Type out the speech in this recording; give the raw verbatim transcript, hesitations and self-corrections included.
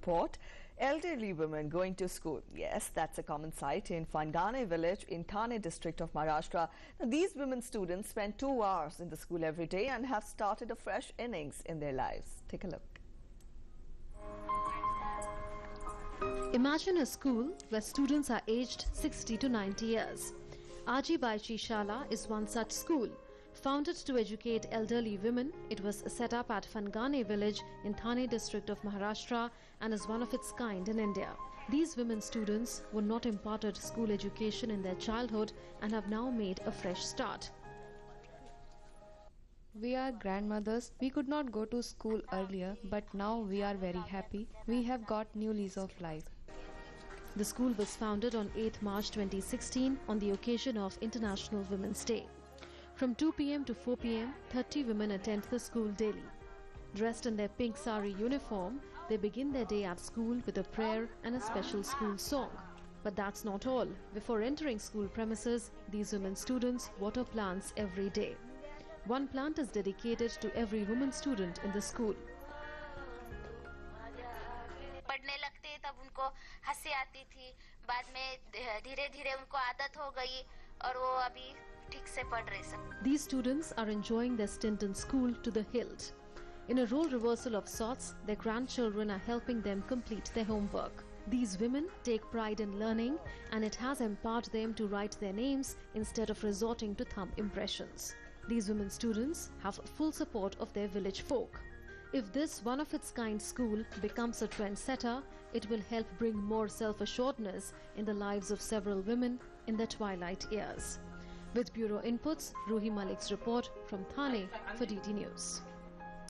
report. Elderly women going to school. Yes, that's a common sight in Fangane village in Thane district of Maharashtra. Now, these women students spend two hours in the school every day and have started a fresh innings in their lives. Take a look. Imagine a school where students are aged sixty to ninety years. Aji Baichi Shala is one such school. Founded to educate elderly women, it was set up at Fangane village in Thane district of Maharashtra and is one of its kind in India. These women students were not imparted school education in their childhood and have now made a fresh start. We are grandmothers. We could not go to school earlier, but now we are very happy. We have got new lease of life. The school was founded on eighth March twenty sixteen on the occasion of International Women's Day. From two p m to four p m, thirty women attend the school daily. Dressed in their pink sari uniform, they begin their day at school with a prayer and a special school song. But that's not all. Before entering school premises, these women students water plants every day. One plant is dedicated to every woman student in the school. पढ़ने लगते तब उनको हंसी आती थी, बाद में धीरे-धीरे उनको आदत हो गई और वो अभी ठीक से पढ़ रहे सब. These students are enjoying their stint in school to the hilt. In a role reversal of sorts, their grandchildren are helping them complete their homework. These women take pride in learning, and it has empowered them to write their names instead of resorting to thumb impressions. These women students have full support of their village folk. If this one-of-its-kind school becomes a trendsetter, it will help bring more self-assuredness in the lives of several women in their twilight years. With Bureau Inputs, Ruhi Malik's report from Thane for D D News.